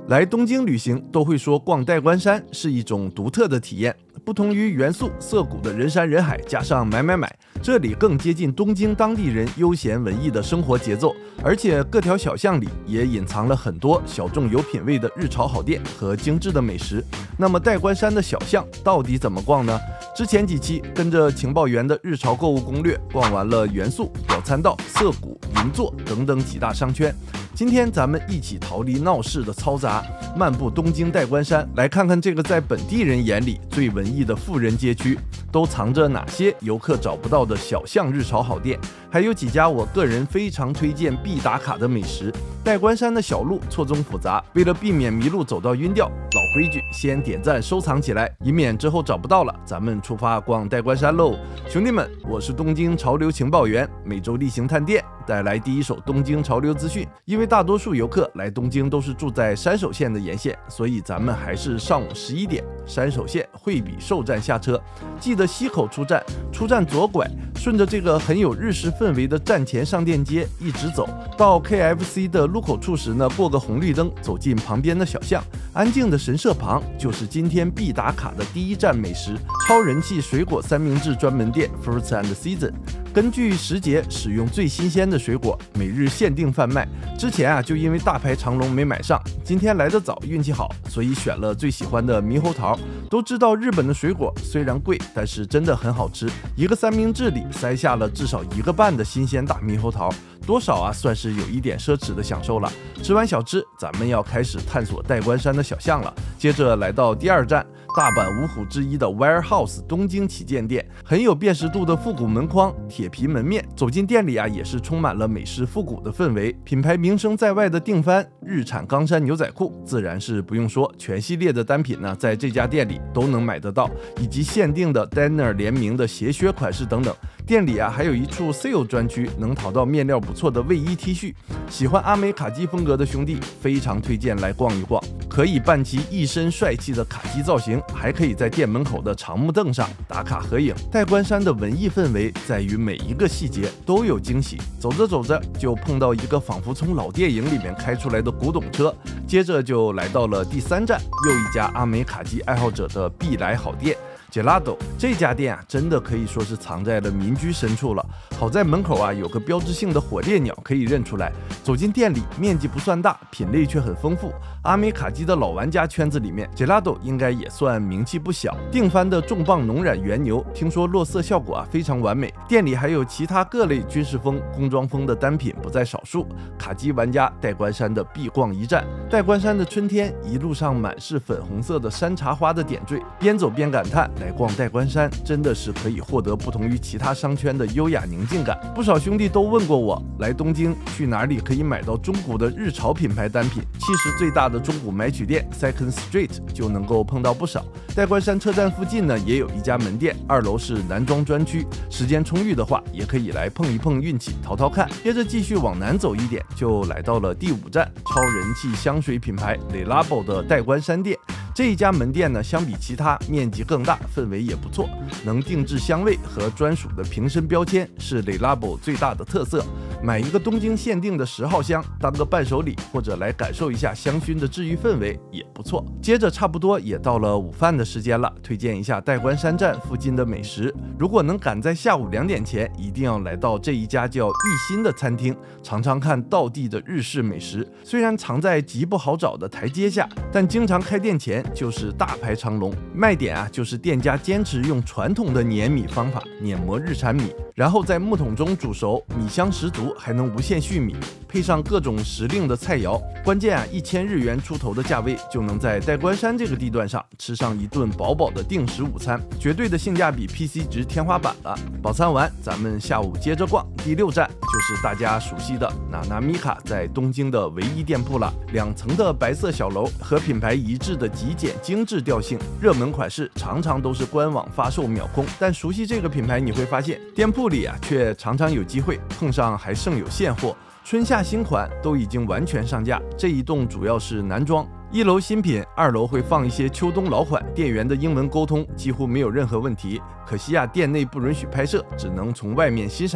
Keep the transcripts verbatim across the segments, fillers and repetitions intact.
来东京旅行都会说逛代官山是一种独特的体验，不同于元素涩谷的人山人海加上买买买，这里更接近东京当地人悠闲文艺的生活节奏，而且各条小巷里也隐藏了很多小众有品位的日潮好店和精致的美食。那么代官山的小巷到底怎么逛呢？之前几期跟着情报员的日潮购物攻略逛完了元素、表参道、涩谷、银座等等几大商圈，今天咱们一起逃离闹市的嘈杂，漫步东京代官山，来看看这个在本地人眼里最文艺的富人街区都藏着哪些游客找不到的小巷日潮好店，还有几家我个人非常推荐必打卡的美食。代官山的小路错综复杂，为了避免迷路走到晕掉，老规矩先点赞收藏起来，以免之后找不到了。咱们出发逛代官山喽，兄弟们，我是东京潮流情报员，每周例行探店，带来第一手东京潮流资讯。因为大多数游客来东京都是住在山手线的沿线，所以咱们还是上午十一点山手线惠比寿站下车，记得西口出站，出站左拐，顺着这个很有日式氛围的站前商店街一直走到 K F C 的路口处时呢，过个红绿灯，走进旁边的小巷，安静的神社旁就是今天必打卡的第一站美食——超人气水果三明治专门店 Fruits and Season。根据时节使用最新鲜的水果，每日限定贩卖。之前啊就因为大排长龙没买上，今天来得早，运气好，所以选了最喜欢的猕猴桃。都知道日本的水果虽然贵，但是真的很好吃。一个三明治里塞下了至少一个半的新鲜大猕猴桃，多少啊算是有一点奢侈的享受了。吃完小吃，咱们要开始探索代官山的小巷了。接着来到第二站，大阪五虎之一的 Warehouse 东京旗舰店，很有辨识度的复古门框、铁皮门面，走进店里啊，也是充满了美式复古的氛围。品牌名声在外的定番日产冈山牛仔裤，自然是不用说，全系列的单品呢，在这家店里都能买得到，以及限定的 Danner 联名的鞋靴款式等等。店里啊，还有一处 sale 专区，能淘到面料不错的卫衣 T 恤。喜欢阿美卡基风格的兄弟，非常推荐来逛一逛，可以扮其一身帅气的卡基造型，还可以在店门口的长木凳上打卡合影。代官山的文艺氛围在于每一个细节都有惊喜，走着走着就碰到一个仿佛从老电影里面开出来的古董车，接着就来到了第三站，又一家阿美卡基爱好者的必来好店。Gelato 这家店啊，真的可以说是藏在了民居深处了。好在门口啊有个标志性的火烈鸟可以认出来。走进店里，面积不算大，品类却很丰富。阿美卡基的老玩家圈子里面 ，Gelato 应该也算名气不小。定番的重磅浓染原牛，听说落色效果啊非常完美。店里还有其他各类军事风、工装风的单品不在少数。卡基玩家代官山的必逛一站。代官山的春天，一路上满是粉红色的山茶花的点缀，边走边感叹。来逛代官山真的是可以获得不同于其他商圈的优雅宁静感。不少兄弟都问过我，来东京去哪里可以买到中古的日潮品牌单品？其实最大的中古买取店 Second Street 就能够碰到不少。代官山车站附近呢也有一家门店，二楼是男装专区，时间充裕的话也可以来碰一碰运气，淘淘看。接着继续往南走一点，就来到了第五站，超人气香水品牌 Le Labo 的代官山店。这一家门店呢，相比其他面积更大，氛围也不错，能定制香味和专属的瓶身标签是 Le Labo 最大的特色。买一个东京限定的十号香当个伴手礼，或者来感受一下香薰的治愈氛围也不错。接着差不多也到了午饭的时间了，推荐一下代官山站附近的美食。如果能赶在下午两点前，一定要来到这一家叫一心的餐厅，尝尝看道地的日式美食。虽然藏在极不好找的台阶下，但经常开店前就是大排长龙。卖点啊，就是店家坚持用传统的碾米方法碾磨日产米，然后在木桶中煮熟，米香十足，还能无限续米，配上各种时令的菜肴。关键啊，一千日元出头的价位就能在代官山这个地段上吃上一顿饱饱的定时午餐，绝对的性价比 P C 值天花板了。饱餐完，咱们下午接着逛。第六站就是大家熟悉的娜娜米卡在东京的唯一店铺了，两层的白色小楼和品牌一致的极简精致调性，热门款式常常都是官网发售秒空，但熟悉这个品牌你会发现，店铺里啊却常常有机会碰上还剩有现货。春夏新款都已经完全上架，这一栋主要是男装，一楼新品，二楼会放一些秋冬老款，店员的英文沟通几乎没有任何问题。可惜啊，店内不允许拍摄，只能从外面欣赏一下。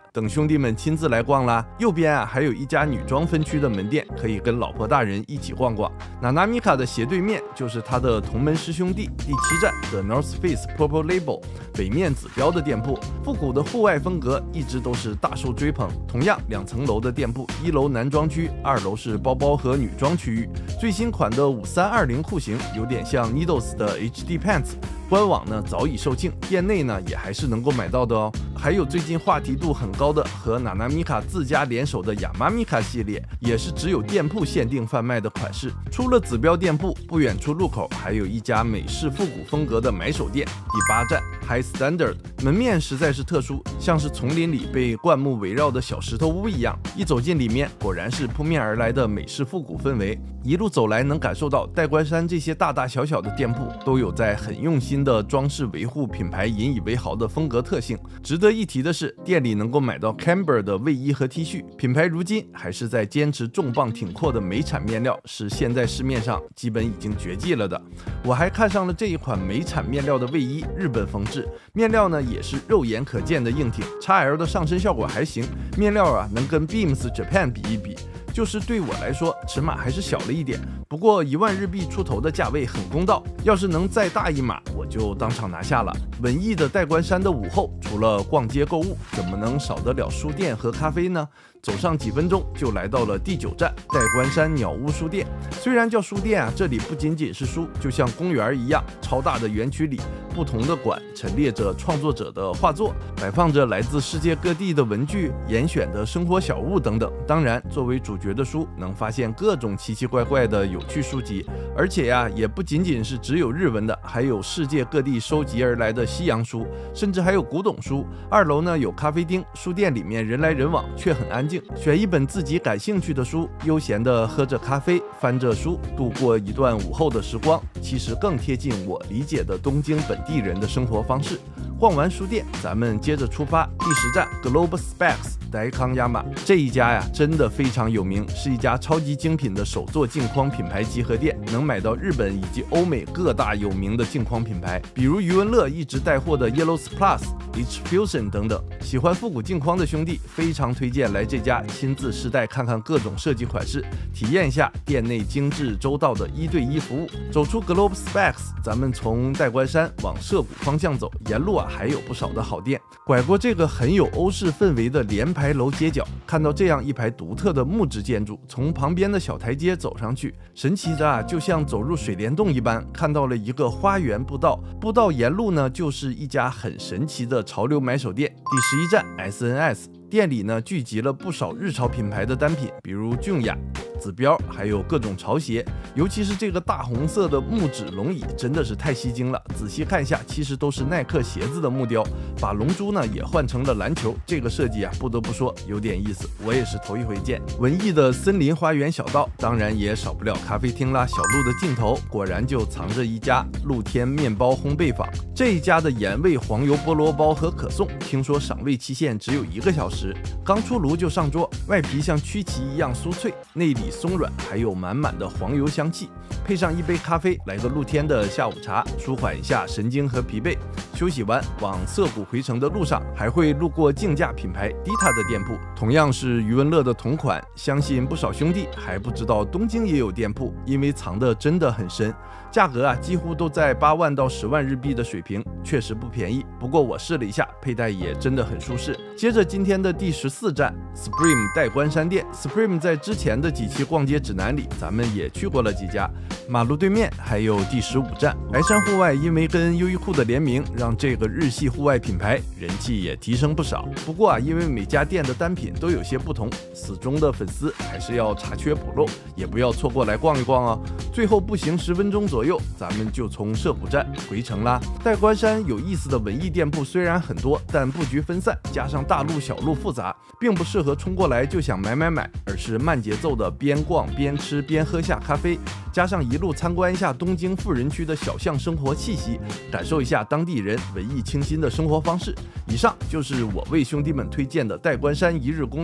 等兄弟们亲自来逛啦。右边啊还有一家女装分区的门店，可以跟老婆大人一起逛逛。娜娜米卡的斜对面就是他的同门师兄弟，第七站的 North Face Purple Label 北面指标的店铺，复古的户外风格一直都是大受追捧。同样两层楼的店铺，一楼男装区，二楼是包包和女装区域。最新款的五三二零裤型有点像 Needles 的 H D Pants。官网呢早已售罄，店内呢也还是能够买到的哦。还有最近话题度很高的和娜娜米卡自家联手的亚麻米卡系列，也是只有店铺限定贩卖的款式。除了指标店铺，不远处路口还有一家美式复古风格的买手店。第八站 High Standard， 门面实在是特殊，像是丛林里被灌木围绕的小石头屋一样。一走进里面，果然是扑面而来的美式复古氛围。一路走来，能感受到代官山这些大大小小的店铺都有在很用心的装饰维护品牌引以为豪的风格特性。值得一提的是，店里能够买到 Camber 的卫衣和 T 恤，品牌如今还是在坚持重磅挺阔的美产面料，是现在市面上基本已经绝迹了的。我还看上了这一款美产面料的卫衣，日本缝制，面料呢也是肉眼可见的硬挺 ，X L 的上身效果还行，面料啊能跟 Beams Japan 比一比。就是对我来说，尺码还是小了一点。不过一万日币出头的价位很公道，要是能再大一码，我就当场拿下了。文艺的代官山的午后，除了逛街购物，怎么能少得了书店和咖啡呢？走上几分钟就来到了第九站代官山鸟屋书店。虽然叫书店啊，这里不仅仅是书，就像公园一样，超大的园区里，不同的馆陈列着创作者的画作，摆放着来自世界各地的文具、严选的生活小物等等。当然，作为主角的书，能发现各种奇奇怪怪的有趣书籍，而且呀，也不仅仅是只有日文的，还有世界各地收集而来的西洋书，甚至还有古董书。二楼呢有咖啡厅，书店里面人来人往，却很安静。选一本自己感兴趣的书，悠闲地喝着咖啡，翻着书，度过一段午后的时光，其实更贴近我理解的东京本地人的生活方式。逛完书店，咱们接着出发。第十站 Global Specs 代康亚马，这一家呀真的非常有名，是一家超级精品的手作镜框品牌集合店，能买到日本以及欧美各大有名的镜框品牌，比如余文乐一直带货的 Yellow Plus、H Fusion 等等。喜欢复古镜框的兄弟非常推荐来这家亲自试戴看看各种设计款式，体验一下店内精致周到的一对一服务。走出 Global Specs， 咱们从代官山往涉谷方向走，沿路啊还有不少的好店。拐过这个很有欧式氛围的联排楼街角，看到这样一排独特的木质建筑，从旁边的小台阶走上去，神奇的啊，就像走入水帘洞一般，看到了一个花园步道。步道沿路呢，就是一家很神奇的潮流买手店。第十一站 S N S。店里呢聚集了不少日潮品牌的单品，比如俊雅、指标，还有各种潮鞋。尤其是这个大红色的木质龙椅，真的是太吸睛了。仔细看一下，其实都是耐克鞋子的木雕，把龙珠呢也换成了篮球。这个设计啊，不得不说有点意思，我也是头一回见。文艺的森林花园小道，当然也少不了咖啡厅啦。小路的尽头，果然就藏着一家露天面包烘焙坊。这一家的盐味黄油菠萝包和可颂，听说赏味期限只有一个小时。刚出炉就上桌，外皮像曲奇一样酥脆，内里松软，还有满满的黄油香气，配上一杯咖啡，来个露天的下午茶，舒缓一下神经和疲惫。休息完，往涩谷回程的路上，还会路过竞价品牌 Dita 的店铺，同样是余文乐的同款。相信不少兄弟还不知道东京也有店铺，因为藏的真的很深。价格啊，几乎都在八万到十万日币的水平，确实不便宜。不过我试了一下，佩戴也真的很舒适。接着今天的第十四站 Supreme 代官山店。Supreme 在之前的几期逛街指南里，咱们也去过了几家。马路对面还有第十五站白山户外，因为跟优衣库的联名，让这个日系户外品牌人气也提升不少。不过啊，因为每家店的单品都有些不同，死忠的粉丝还是要查缺补漏，也不要错过来逛一逛哦。最后步行十分钟左右，咱们就从涉谷站回程啦。代官山有意思的文艺店铺虽然很多，但布局分散，加上大路小路复杂，并不适合冲过来就想买买买，而是慢节奏的边逛边吃边喝下咖啡，加上一路参观一下东京富人区的小巷生活气息，感受一下当地人文艺清新的生活方式。以上就是我为兄弟们推荐的代官山一日攻略，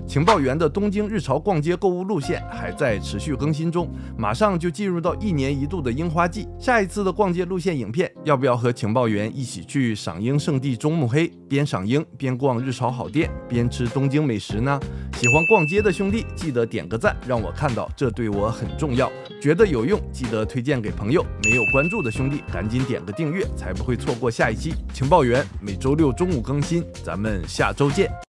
情报员的东京日潮逛街购物路线还在持续更新中，马上就进入到一年一度的樱花季。下一次的逛街路线影片，要不要和情报员一起去赏樱圣地中目黑，边赏樱边逛日潮好店，边吃东京美食呢？喜欢逛街的兄弟记得点个赞，让我看到，这对我很重要。觉得有用，记得推荐给朋友。没有关注的兄弟，赶紧点个订阅，才不会错过下一期。情报员每周六中午更新，咱们下周见。